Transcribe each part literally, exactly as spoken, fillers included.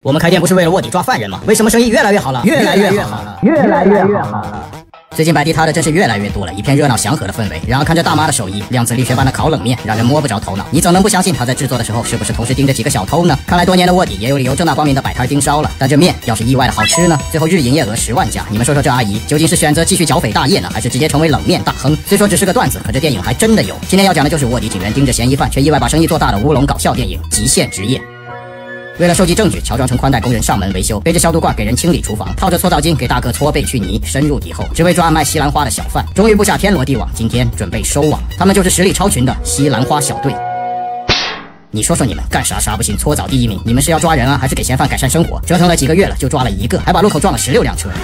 我们开店不是为了卧底抓犯人吗？为什么生意越来越好了？越来越好了，越来越好了。最近摆地摊的真是越来越多了，一片热闹祥和的氛围。然而看着大妈的手艺，量子力学般的烤冷面，让人摸不着头脑。你怎能不相信她在制作的时候是不是同时盯着几个小偷呢？看来多年的卧底也有理由正大光明的摆摊盯梢了。但这面要是意外的好吃呢？最后日营业额十万加，你们说说这阿姨究竟是选择继续剿匪大业呢，还是直接成为冷面大亨？虽说只是个段子，可这电影还真的有。今天要讲的就是卧底警员盯着嫌疑犯，却意外把生意做大的乌龙搞笑电影《极限职业》。为了收集证据，乔装成宽带工人上门维修，背着消毒罐给人清理厨房，套着搓澡巾给大哥搓背去泥，深入敌后，只为抓卖西兰花的小贩。终于布下天罗地网，今天准备收网。他们就是实力超群的西兰花小队。你说说你们干啥啥不行，搓澡第一名，你们是要抓人啊，还是给嫌犯改善生活？折腾了几个月了，就抓了一个，还把路口撞了十六辆车。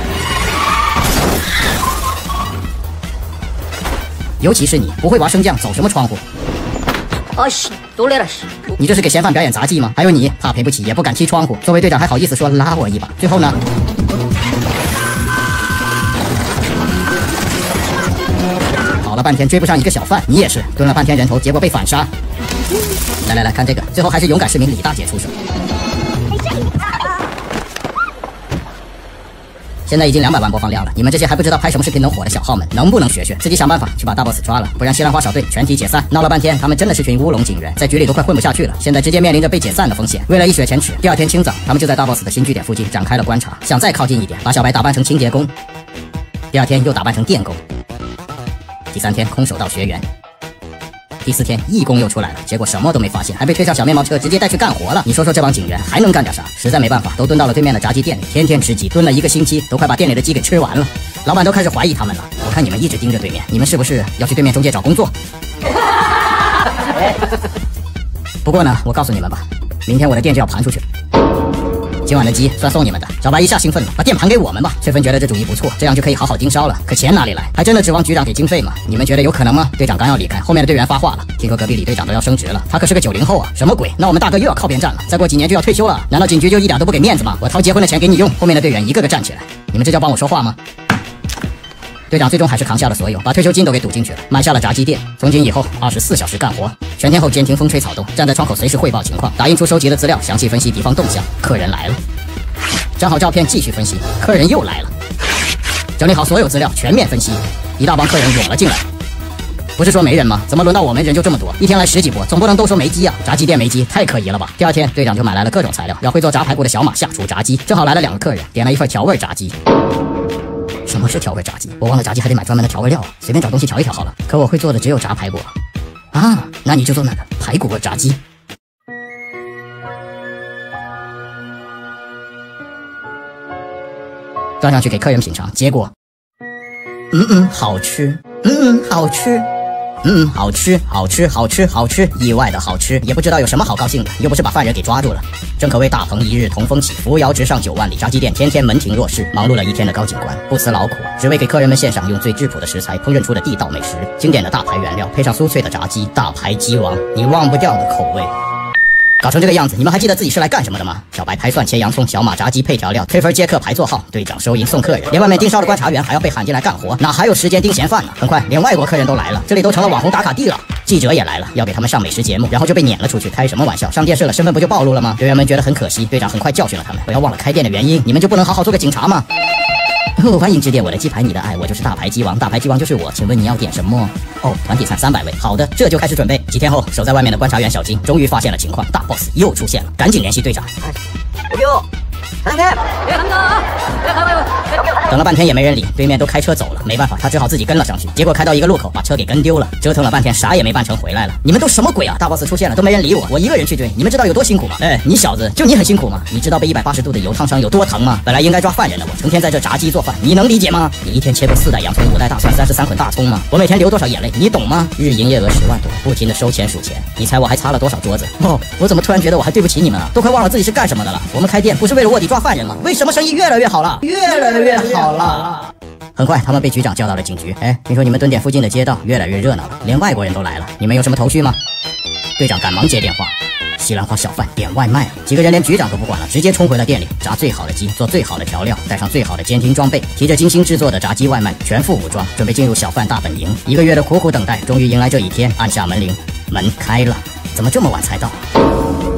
尤其是你，不会玩升降，走什么窗户？ 哦西，都来了西。 你这是给嫌犯表演杂技吗？还有你，怕赔不起也不敢踢窗户，作为队长还好意思说拉我一把。最后呢？跑了半天追不上一个小贩，你也是蹲了半天人头，结果被反杀。来来来看这个，最后还是勇敢市民李大姐出手。现在已经两百万播放量了，你们这些还不知道拍什么视频能火的小号们，能不能学学？自己想办法去把大 boss 抓了，不然西兰花小队全体解散。闹了半天，他们真的是群乌龙警员，在局里都快混不下去了，现在直接面临着被解散的风险。为了一雪前耻，第二天清早，他们就在大 boss 的新据点附近展开了观察，想再靠近一点，把小白打扮成清洁工。第二天又打扮成电工。第三天空手道学员。第四天义工又出来了，结果什么都没发现，还被推上小面包车直接带去干活了。你说说这帮警员还能干点啥？实在没办法，都蹲到了对面的炸鸡店里，天天吃鸡，蹲了一个星期，都快把店里的鸡给吃完了。老板都开始怀疑他们了。我看你们一直盯着对面，你们是不是要去对面中介找工作？不过呢，我告诉你们吧，明天我的店就要盘出去。今晚的鸡算送你们的。小白一下兴奋了，把店盘给我们吧。翠芬觉得这主意不错，这样就可以好好盯梢了。可钱哪里来？还真的指望局长给经费吗？你们觉得有可能吗？队长刚要离开，后面的队员发话了，听说隔壁李队长都要升职了，他可是个九零后啊，什么鬼？那我们大哥又要靠边站了，再过几年就要退休了，难道警局就一点都不给面子吗？我掏结婚的钱给你用。后面的队员一个个站起来，你们这叫帮我说话吗？队长最终还是扛下了所有，把退休金都给赌进去了，买下了炸鸡店。从今以后二十四小时干活，全天候监听风吹草动，站在窗口随时汇报情况，打印出收集的资料，详细分析敌方动向。客人来了，整好照片继续分析，客人又来了，整理好所有资料，全面分析。一大帮客人涌了进来。不是说没人吗？怎么轮到我们人就这么多？一天来十几波，总不能都说没鸡啊！炸鸡店没鸡，太可疑了吧？第二天，队长就买来了各种材料，让会做炸排骨的小马下厨炸鸡。正好来了两个客人，点了一份调味炸鸡。什么是调味炸鸡？我忘了炸鸡还得买专门的调味料啊，随便找东西调一调好了。可我会做的只有炸排骨啊，那你就做那个排骨味炸鸡。端上去给客人品尝，结果，嗯嗯，好吃，嗯嗯，好吃。嗯，好吃，好吃，好吃，好吃，意外的好吃，也不知道有什么好高兴的，又不是把犯人给抓住了。正可谓大鹏一日同风起，扶摇直上九万里。炸鸡店天天门庭若市，忙碌了一天的高警官不辞劳苦，只为给客人们献上用最质朴的食材烹饪出的地道美食。经典的大排原料配上酥脆的炸鸡，大排鸡王，你忘不掉的口味。搞成这个样子，你们还记得自己是来干什么的吗？小白拍蒜切洋葱，小马炸鸡配调料，推分接客排座号，队长收银送客人，连外面盯梢的观察员还要被喊进来干活，哪还有时间盯嫌犯呢？很快，连外国客人都来了，这里都成了网红打卡地了。记者也来了，要给他们上美食节目，然后就被撵了出去。开什么玩笑？上电视了，身份不就暴露了吗？队员们觉得很可惜，队长很快教训了他们，不要忘了开店的原因，你们就不能好好做个警察吗？哦，欢迎致电我的鸡排，你的爱，我就是大排鸡王，大排鸡王就是我，请问你要点什么？哦，团体餐三百位，好的，这就开始准备。几天后，守在外面的观察员小金终于发现了情况，大 boss 又出现了，赶紧联系队长。等了半天也没人理，对面都开车走了，没办法，他只好自己跟了上去。结果开到一个路口，把车给跟丢了，折腾了半天啥也没办成，回来了。你们都什么鬼啊？大 boss 出现了都没人理我，我一个人去追，你们知道有多辛苦吗？哎，你小子，就你很辛苦吗？你知道被一百八十度的油烫伤有多疼吗？本来应该抓犯人的我，成天在这炸鸡做饭，你能理解吗？你一天切个四袋洋葱、五袋大蒜、三十三捆大葱吗？我每天流多少眼泪，你懂吗？日营业额十万多，不停的收钱数钱，你猜我还擦了多少桌子？哦，我怎么突然觉得我还对不起你们啊？都快忘了自己是干什么的了。我们开店不是为了卧底抓犯人吗？为什么生意越来越好了？越来越好了。很快，他们被局长叫到了警局。哎，听说你们蹲点附近的街道越来越热闹了，连外国人都来了，你们有什么头绪吗？队长赶忙接电话。西兰花小贩点外卖，几个人连局长都不管了，直接冲回了店里，炸最好的鸡，做最好的调料，带上最好的监听装备，提着精心制作的炸鸡外卖，全副武装，准备进入小贩大本营。一个月的苦苦等待，终于迎来这一天，按下门铃，门开了。怎么这么晚才到？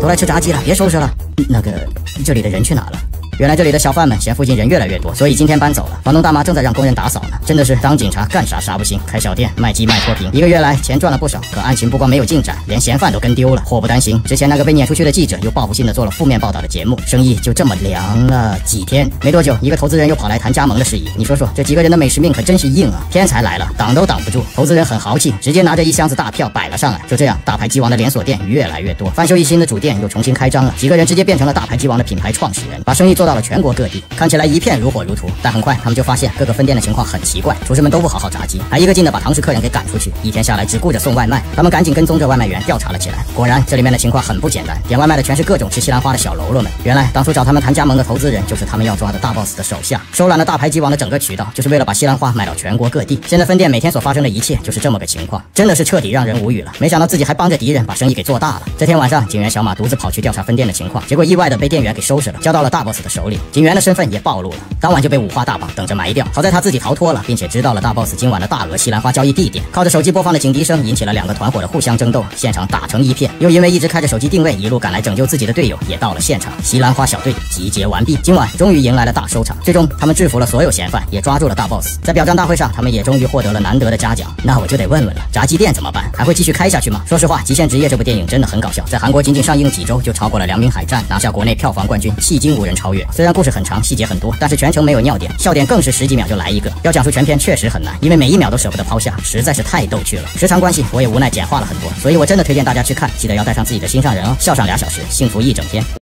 都来吃炸鸡了，别收拾了。那个，这里的人去哪了？原来这里的小贩们嫌附近人越来越多，所以今天搬走了。房东大妈正在让工人打扫呢。真的是当警察干啥啥不行，开小店卖鸡卖脱贫，一个月来钱赚了不少。可案情不光没有进展，连嫌犯都跟丢了。祸不单行，之前那个被撵出去的记者又报复性的做了负面报道的节目，生意就这么凉了几天。没多久，一个投资人又跑来谈加盟的事宜。你说说，这几个人的美食命可真是硬啊！天才来了，挡都挡不住。投资人很豪气，直接拿着一箱子大票摆了上来。就这样，大牌鸡王的连锁店越来越多，翻修一新的主店又重新开张了。几个人直接变成了大牌鸡王的品牌创始人，把生意做到了全国各地。看起来一片如火如荼，但很快他们就发现各个分店的情况很奇怪，厨师们都不好好炸鸡，还一个劲的把堂食客人给赶出去，一天下来只顾着送外卖。他们赶紧跟踪着外卖员调查了起来，果然这里面的情况很不简单，点外卖的全是各种吃西兰花的小喽啰们。原来当初找他们谈加盟的投资人就是他们要抓的大 boss 的手下，收揽了大牌鸡王的整个渠道，就是为了把西兰花卖到全国各地。现在分店每天所发生的一切就是这么个情况，真的是彻底让人无语了。没想到自己还帮着敌人把生意给做大了。这天晚上，警员小马独自跑去调查分店的情况，结果意外的被店员给收拾了，交到了大 boss 的手里。警员的身份也暴露了，当晚就被五花大绑，等着埋掉。好在他自己逃脱了，并且知道了大 boss 今晚的大额西兰花交易地点。靠着手机播放的警笛声，引起了两个团伙的互相争斗，现场打成一片。又因为一直开着手机定位，一路赶来拯救自己的队友也到了现场。西兰花小队集结完毕，今晚终于迎来了大收场。最终，他们制服了所有嫌犯，也抓住了大 boss。在表彰大会上，他们也终于获得了难得的嘉奖。那我就得问问了，炸鸡店怎么办？还会继续开下去吗？说实话，《极限职业》这部电影真的很搞笑，在韩国仅仅上映几周就超过了《良民海战》，拿下国内票房冠军，迄今无人超越。虽然故事很长，细节很多，但是全程没有尿点，笑点更是十几秒就来一个。要讲述全片确实很难，因为每一秒都舍不得抛下，实在是太逗趣了。时长关系，我也无奈简化了很多，所以我真的推荐大家去看，记得要带上自己的心上人哦，笑上俩小时，幸福一整天。